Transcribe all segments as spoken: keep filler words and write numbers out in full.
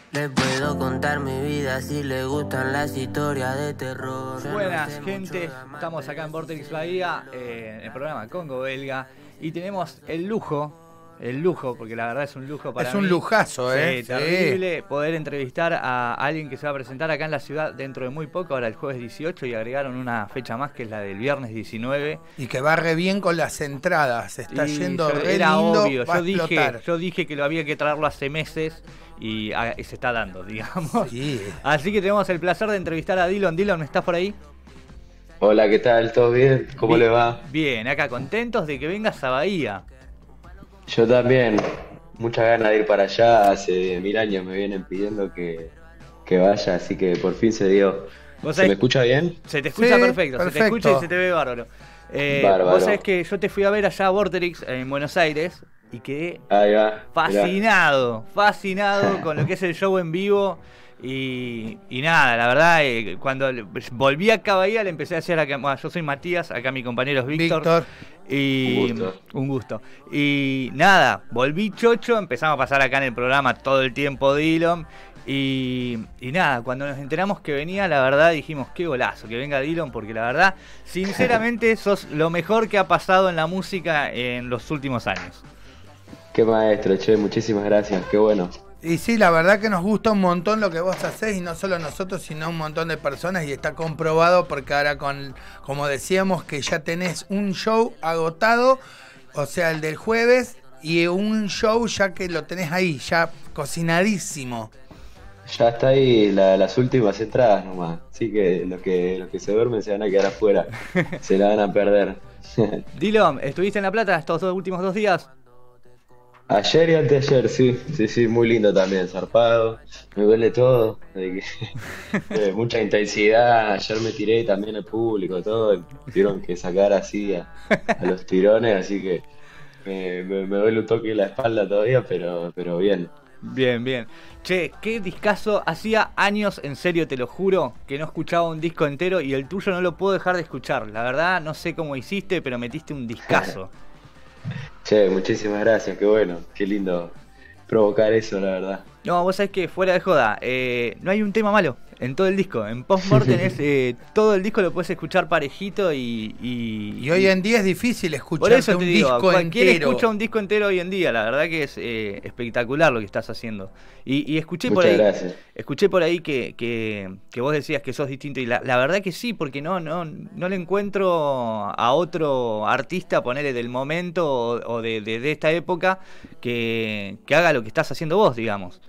Le puedo contar mi vida si le gustan las historias de terror. Buenas, gente. Estamos acá en Vorterix Bahía, eh, en el programa Congo Belga. Y tenemos el lujo, el lujo, porque la verdad es un lujo para Es mí. un lujazo, ¿eh? Sí, terrible poder entrevistar a alguien que se va a presentar acá en la ciudad dentro de muy poco, ahora el jueves dieciocho, y agregaron una fecha más que es la del viernes diecinueve. Y que va re bien con las entradas, se está Y yendo yo- re era lindo, obvio, va a yo dije, explotar. yo dije que lo había que traerlo hace meses y, ah, y se está dando, digamos. Sí. Así que tenemos el placer de entrevistar a Dylan. Dylan, ¿estás por ahí? Hola, ¿qué tal? ¿Todo bien? ¿Cómo Bien, le va? Bien, acá contentos de que vengas a Bahía. Yo también. Muchas ganas de ir para allá. Hace mil años me vienen pidiendo que, que vaya, así que por fin se dio. ¿Vos ¿Se sabés- me escucha bien? Se te escucha Sí, perfecto, se te perfecto. escucha y se te ve bárbaro. Eh, Bárbaro. Vos sabés que yo te fui a ver allá a Vorterix en Buenos Aires y quedé Ahí va. mirá. fascinado, fascinado con lo que es el show en vivo. Y, y nada, la verdad, eh, cuando le- volví acá a Bahía le empecé a decir, acá, bueno, yo soy Matías, acá mi compañero es Víctor. Víctor, Y Un gusto. un gusto. Y nada, volví chocho, empezamos a pasar acá en el programa todo el tiempo Dylan. Y, y nada, cuando nos enteramos que venía, la verdad dijimos, qué golazo, que venga Dylan, porque la verdad, sinceramente, sos lo mejor que ha pasado en la música en los últimos años. Qué maestro, che, muchísimas gracias, qué bueno. y sí, la verdad que nos gusta un montón lo que vos hacés, y no solo nosotros, sino un montón de personas, y está comprobado porque ahora, con, como decíamos, que ya tenés un show agotado, o sea, el del jueves, y un show ya que lo tenés ahí, ya cocinadísimo. Ya está ahí la- las últimas entradas nomás. Así que los que los que se duermen se van a quedar afuera. Se la van a perder. Dylan, ¿estuviste en La Plata estos dos últimos dos días? Ayer y anteayer, sí, sí, sí, muy lindo también, zarpado, me duele todo, de que- eh, mucha intensidad, ayer me tiré también al público, todo, y tuvieron que sacar así a, a los tirones, así que me, me- me duele un toque en la espalda todavía, pero, pero bien. Bien, bien. Che, qué discazo. Hacía años, en serio, te lo juro, que no escuchaba un disco entero y el tuyo no lo puedo dejar de escuchar. La verdad, no sé cómo hiciste, pero metiste un discazo. Che, muchísimas gracias, qué bueno, qué lindo provocar eso, la verdad. No, vos sabés que fuera de joda, eh, no hay un tema malo en todo el disco. En Postmortem es, eh, todo el disco lo puedes escuchar parejito y... Y, Y hoy en día es difícil por escucharte eso un te digo, disco cualquiera entero. escucha un disco entero hoy en día. La verdad que es eh, espectacular lo que estás haciendo. Y, y escuché por Muchas ahí, gracias. escuché por ahí que, que, que vos decías que sos distinto. Y la, la verdad que sí, porque no, no, no le encuentro a otro artista, ponele del momento o, o de, de, de esta época, que, que haga lo que estás haciendo vos, digamos.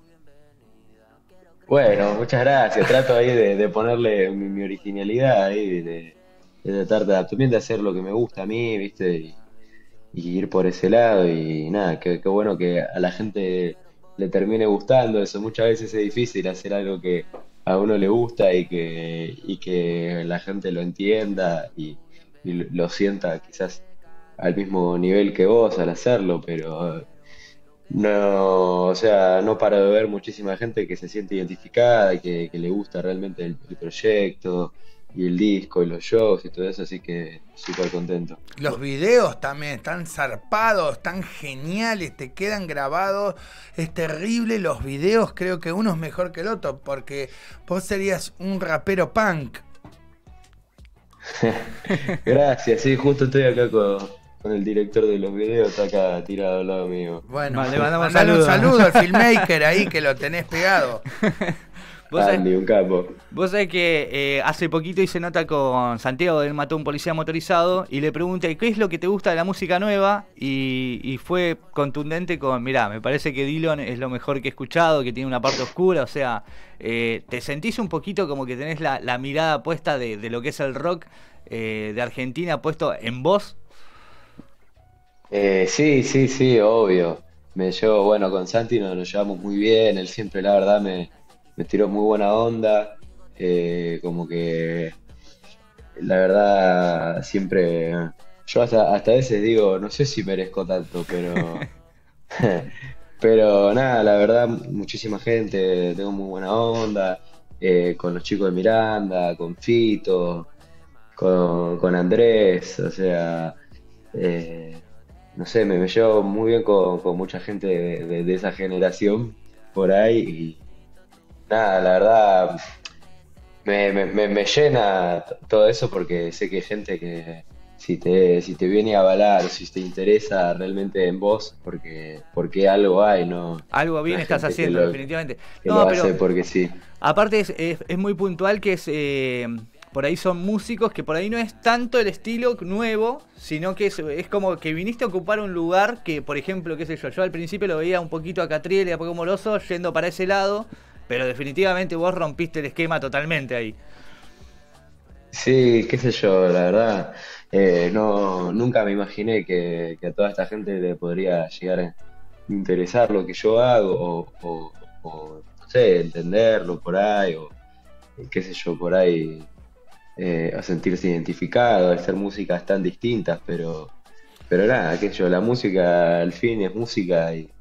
Bueno, muchas gracias. Trato ahí de, de ponerle mi, mi originalidad ahí, de, de tratar de, también de hacer lo que me gusta a mí, ¿viste? Y, y ir por ese lado y nada, qué, qué bueno que a la gente le termine gustando eso. Muchas veces es difícil hacer algo que a uno le gusta y que, y que la gente lo entienda y, y lo sienta quizás al mismo nivel que vos al hacerlo, pero no, o sea, no paro de ver muchísima gente que se siente identificada y que, que le gusta realmente el, el proyecto y el disco y los shows y todo eso, así que súper contento. Los videos también están zarpados, están geniales, te quedan grabados. Es terrible los videos, creo que uno es mejor que el otro, porque vos serías un rapero punk. Gracias, sí, justo estoy acá con, con el director de los videos, está acá tirado al lado mío. Bueno, Le mandamos mandale un saludos. saludo al filmmaker ahí que lo tenés pegado. Vos sabés, Andy, un capo. vos sabés que eh, hace poquito hice nota con Santiago del Mató a un Policía Motorizado y le pregunté qué es lo que te gusta de la música nueva y, y fue contundente con, mirá, me parece que Dylan es lo mejor que he escuchado, que tiene una parte oscura, o sea, eh, ¿te sentís un poquito como que tenés la, la mirada puesta de, de lo que es el rock eh, de Argentina puesto en vos? Eh, sí, sí, sí, obvio. Me llevo, bueno, con Santi nos, nos llevamos muy bien, él siempre, la verdad, me, me tiró muy buena onda, eh, como que, la verdad, siempre, yo hasta, hasta a veces digo, no sé si merezco tanto, pero, pero nada, la verdad, muchísima gente, tengo muy buena onda, eh, con los chicos de Miranda, con Fito, con, con Andrés, o sea, eh, no sé, me, me llevo muy bien con, con mucha gente de, de- de esa generación por ahí nada, la verdad me, me, me, me llena t- todo eso porque sé que hay gente que si te, si te viene a avalar, si te interesa realmente en vos, porque, porque algo hay, no, Algo no bien hay estás gente que haciendo, lo, definitivamente. que lo No, hace pero porque sí. aparte es, es, es muy puntual que es... Eh, por ahí son músicos que por ahí no es tanto el estilo nuevo, sino que es, es como que viniste a ocupar un lugar que, por ejemplo, qué sé yo, yo al principio lo veía un poquito a Catriel y a Poco Moroso yendo para ese lado, pero definitivamente vos rompiste el esquema totalmente ahí. Sí, qué sé yo, la verdad, eh, no, nunca me imaginé que, que a toda esta gente le podría llegar a interesar lo que yo hago o, o, o, no sé, entenderlo por ahí o qué sé yo, por ahí eh, a sentirse identificado, al ser músicas tan distintas, pero, pero nada, qué sé yo, la música al fin es música y,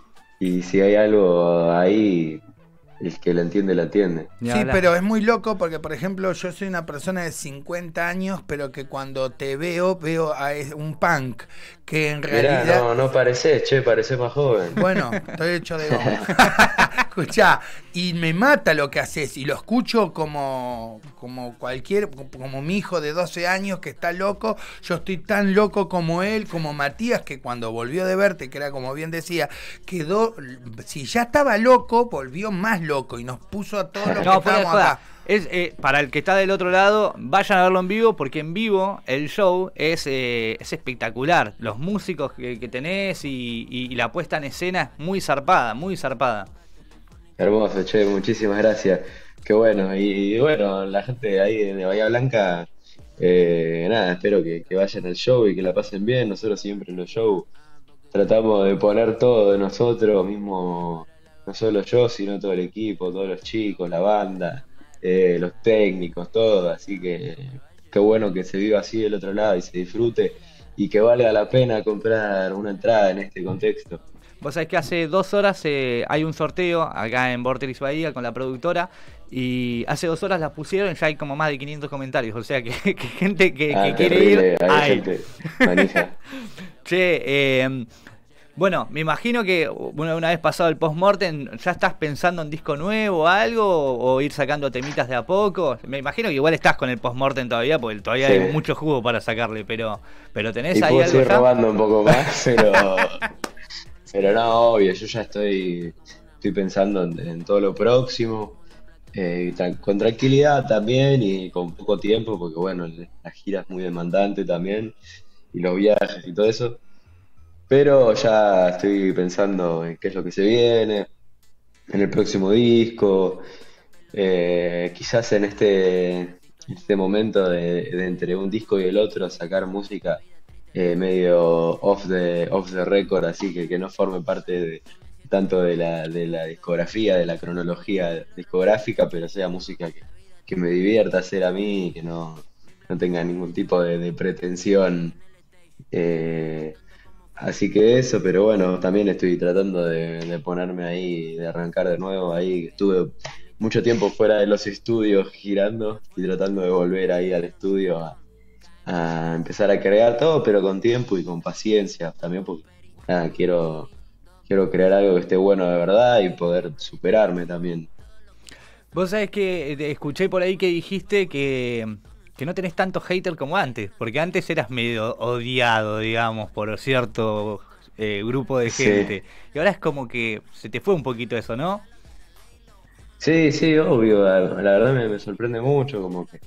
y si hay algo ahí, el que la entiende, la entiende. Ni Sí, hablar. pero es muy loco porque, por ejemplo, yo soy una persona de cincuenta años, pero que cuando te veo, veo a es- un punk, que en Mirá, realidad, no, no parecés, che, parecés más joven. bueno, estoy hecho de goma. Escuchá, y me mata lo que haces, y lo escucho como, como cualquier, como mi hijo de doce años que está loco, yo estoy tan loco como él, como Matías, que cuando volvió de verte, que era como bien decía, quedó, si ya estaba loco, volvió más loco, y nos puso a todos los que No, fuera de estábamos joda. acá. Es, eh, para el que está del otro lado, vayan a verlo en vivo, porque en vivo el show es, eh, es espectacular. Los músicos que, que tenés y, y- y la puesta en escena es muy zarpada, muy zarpada. Hermoso, che, muchísimas gracias. Qué bueno, y, y bueno, la gente ahí de Bahía Blanca, eh, nada, espero que, que vayan al show y que la pasen bien. Nosotros siempre en los shows tratamos de poner todo de nosotros, mismo, no solo yo, sino todo el equipo, todos los chicos, la banda, eh, los técnicos, todo. Así que qué bueno que se viva así del otro lado y se disfrute y que valga la pena comprar una entrada en este contexto. Vos sabés que hace dos horas eh, hay un sorteo acá en Vorterix Bahía con la productora y hace dos horas la pusieron y ya hay como más de quinientos comentarios. O sea que, que gente que, Ah, que quiere terrible, ir, hay hay. gente manija. Che, eh, bueno, me imagino que una, una vez pasado el post-mortem, ¿ya estás pensando en disco nuevo o algo? ¿O, o ir sacando temitas de a poco? Me imagino que igual estás con el post-mortem todavía, porque todavía hay Sí. mucho jugo para sacarle, pero, pero ¿tenés Y ahí puedo algo seguir ya? robando un poco más, pero, pero no, obvio, yo ya estoy, estoy pensando en, en todo lo próximo, eh, tran- con tranquilidad también y con poco tiempo, porque bueno, la gira es muy demandante también, y los viajes y todo eso, pero ya estoy pensando en qué es lo que se viene, en el próximo disco, eh, quizás en este, en este momento de, de entre un disco y el otro sacar música eh, medio off the, off the record, así que que no forme parte de, tanto de la, de la discografía, de la cronología discográfica, pero sea música que, que me divierta hacer a mí y que no, no tenga ningún tipo de, de pretensión. eh, Así que eso, pero bueno, también estoy tratando de, de ponerme ahí, de arrancar de nuevo ahí. Estuve mucho tiempo fuera de los estudios girando y tratando de volver ahí al estudio a, a empezar a crear todo, pero con tiempo y con paciencia también, porque nada, quiero, quiero crear algo que esté bueno de verdad y poder superarme también. Vos sabés que eh, escuché por ahí que dijiste que, que no tenés tanto hater como antes, porque antes eras medio odiado, digamos, por cierto eh, grupo de Sí, gente. Y ahora es como que se te fue un poquito eso, ¿no? sí, sí, obvio, la, la verdad me, me sorprende mucho, como que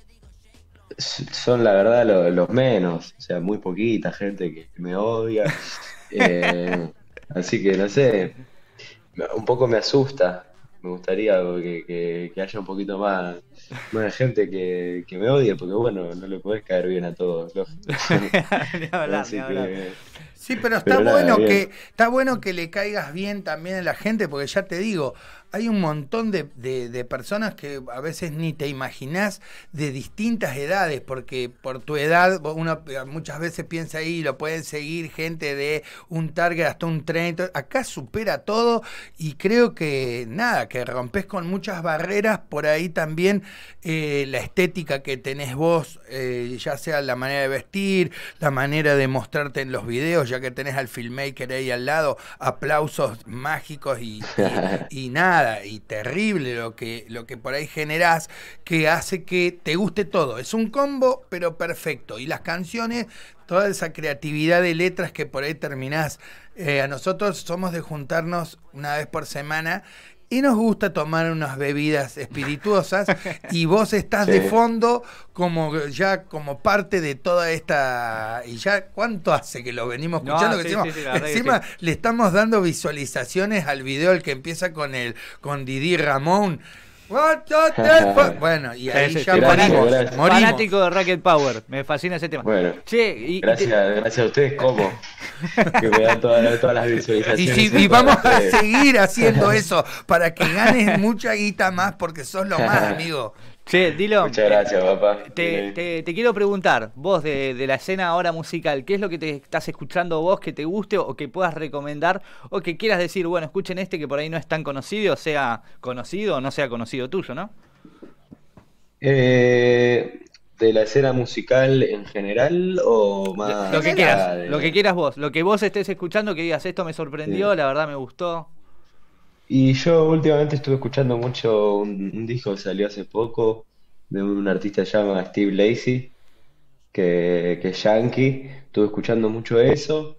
s- son la verdad lo- los menos, o sea, muy poquita gente que me odia. Eh, Así que no sé, me- un poco me asusta. Me gustaría que, que- que haya un poquito más, más gente que, que me odie, porque bueno, no le podés caer bien a todos, lógico. Ni hablar, ni Así hablar. que, Sí, pero está pero nada, bueno bien. que está bueno que le caigas bien también a la gente, porque ya te digo, hay un montón de, de- de personas que a veces ni te imaginás de distintas edades, porque por tu edad vos- uno muchas veces piensa ahí, lo pueden seguir gente de un target hasta un treinta, acá supera todo y creo que nada, que rompes con muchas barreras, por ahí también eh, la estética que tenés vos, eh, ya sea la manera de vestir, la manera de mostrarte en los videos, ya que tenés al filmmaker ahí al lado, aplausos mágicos y, y, y nada, y terrible lo que, lo que por ahí generás, que hace que te guste todo. Es un combo, pero perfecto. Y las canciones, toda esa creatividad de letras que por ahí terminás. Eh, a nosotros somos de juntarnos una vez por semana y nos gusta tomar unas bebidas espirituosas y vos estás Sí. de fondo como ya como parte de toda esta. Y ya cuánto hace que lo venimos No, escuchando, que sí, encima, sí, sí, la verdad que encima sí. le estamos dando visualizaciones al video, el que empieza con el con Didi Ramón. What the- Bueno, y ahí Sí, sí, ya sí. morimos, Gracias, gracias. morimos. Fanático de Rocket Power, me fascina ese tema. Bueno, Che, y, y te- gracias, gracias a ustedes, ¿cómo? Que me dan todas, todas las Y, visualizaciones. si, y en vamos todas a las redes. seguir haciendo eso para que ganes mucha guita más porque sos lo más, amigo. che, Dilo, Muchas gracias, papá. Te, te, te quiero preguntar, vos de, de la escena ahora musical, ¿qué es lo que te estás escuchando vos que te guste o que puedas recomendar o que quieras decir, bueno, escuchen este que por ahí no es tan conocido, sea conocido o no sea conocido tuyo, ¿no? Eh, ¿de la escena musical en general o Lo, más lo que allá quieras, de- lo que quieras vos, lo que vos estés escuchando, que digas, esto me sorprendió, Sí. la verdad me gustó. Y yo últimamente estuve escuchando mucho un, un disco que salió hace poco de un artista que se llama Steve Lacy, que, que es yankee. Estuve escuchando mucho eso.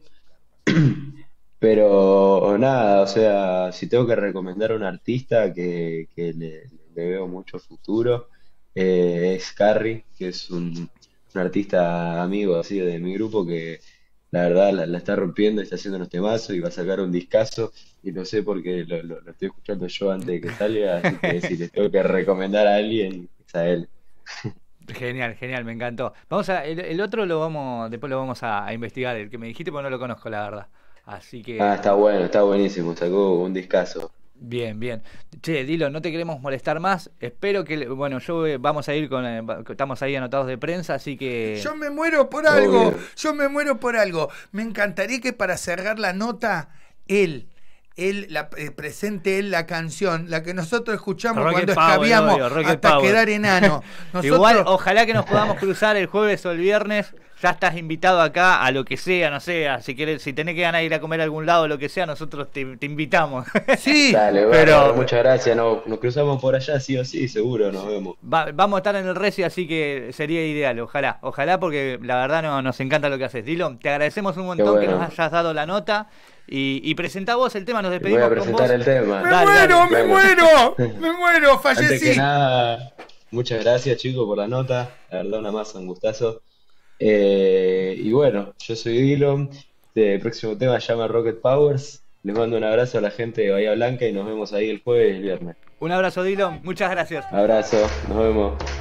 Pero nada, o sea, si tengo que recomendar a un artista que, que le, le veo mucho futuro, eh, es Carrie, que es un, un artista amigo así de mi grupo que la verdad la, la está rompiendo, está haciendo unos temazos y va a sacar un discazo y no sé por qué lo, lo- lo estoy escuchando yo antes de que salga, así que si les tengo que recomendar a alguien, es a él. Genial, genial, me encantó. Vamos a, el, el otro lo vamos, después lo vamos a, a investigar, el que me dijiste, porque no lo conozco, la verdad. Así que, Ah, está bueno, está buenísimo, sacó un discazo. bien, bien. Che, Dilo, no te queremos molestar más. Espero que, le- bueno, yo eh, vamos a ir con, eh, va- estamos ahí anotados de prensa, así que... Yo me muero por algo, Obvio. yo me muero por algo. Me encantaría que para cerrar la nota, él, él la, eh, presente él la canción, la que nosotros escuchamos Rocket cuando Power, escabiamos obvio, Rocket hasta Power. quedar enano. Nosotros, Igual, ojalá que nos podamos cruzar el jueves o el viernes. Ya estás invitado acá a lo que sea, no sé, si querés, si tenés que ganar ir a comer a algún lado, lo que sea, nosotros te, te invitamos. sí, Dale, pero- bárbaro, muchas gracias, no, nos cruzamos por allá sí o sí, seguro, nos vemos. Va- vamos a estar en el Reci, así que sería ideal, ojalá, ojalá, porque la verdad no, nos encanta lo que haces. Dilo, te agradecemos un montón Qué que bueno. nos hayas dado la nota y, y presentá vos el tema, nos Voy despedimos a con presentar vos. el tema. me Dale, muero, dale, me dale. muero, me muero, Antes que fallecí. nada, muchas gracias chicos por la nota, la verdad una masa, un gustazo. Eh, y bueno, yo soy Dillon, el próximo tema se llama Rocket Powers. Les mando un abrazo a la gente de Bahía Blanca y nos vemos ahí el jueves y el viernes. Un abrazo, Dilo, muchas gracias. Abrazo, nos vemos.